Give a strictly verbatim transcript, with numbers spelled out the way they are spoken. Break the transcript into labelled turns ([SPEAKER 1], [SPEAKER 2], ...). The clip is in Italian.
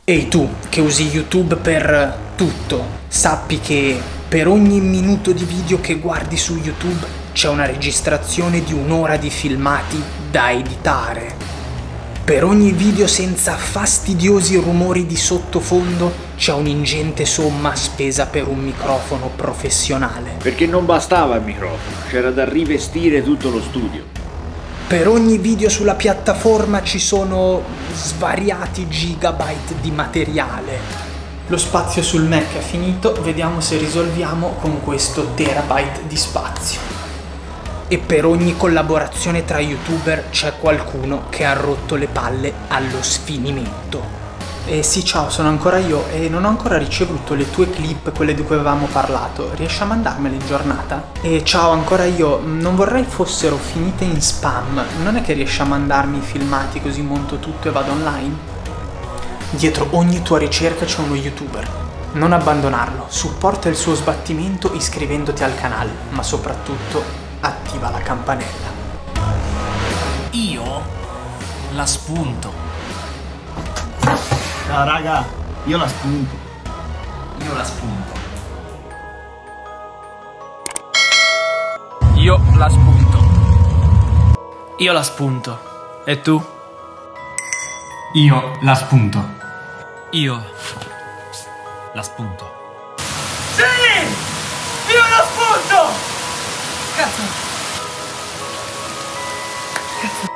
[SPEAKER 1] Ehi tu, che usi YouTube per tutto, sappi che per ogni minuto di video che guardi su YouTube c'è una registrazione di un'ora di filmati da editare. Per ogni video senza fastidiosi rumori di sottofondo c'è un'ingente somma spesa per un microfono professionale.
[SPEAKER 2] Perché non bastava il microfono, c'era da rivestire tutto lo studio.
[SPEAKER 1] Per ogni video sulla piattaforma ci sono svariati gigabyte di materiale. Lo spazio sul Mac è finito, vediamo se risolviamo con questo terabyte di spazio. E per ogni collaborazione tra youtuber c'è qualcuno che ha rotto le palle allo sfinimento. Eh sì, ciao, sono ancora io e non ho ancora ricevuto le tue clip, quelle di cui avevamo parlato. Riesci a mandarmele in giornata? E ciao, ancora io. Non vorrei fossero finite in spam. Non è che riesci a mandarmi i filmati così monto tutto e vado online? Dietro ogni tua ricerca c'è uno youtuber. Non abbandonarlo. Supporta il suo sbattimento iscrivendoti al canale, ma soprattutto attiva la campanella.
[SPEAKER 3] Io la spunto.
[SPEAKER 4] Ciao raga, io la spunto.
[SPEAKER 3] Io la spunto.
[SPEAKER 5] Io la spunto. Io la spunto. E tu?
[SPEAKER 4] Io la spunto.
[SPEAKER 3] Io la spunto.
[SPEAKER 5] Sì! Io la spunto! Cazzo! Cazzo!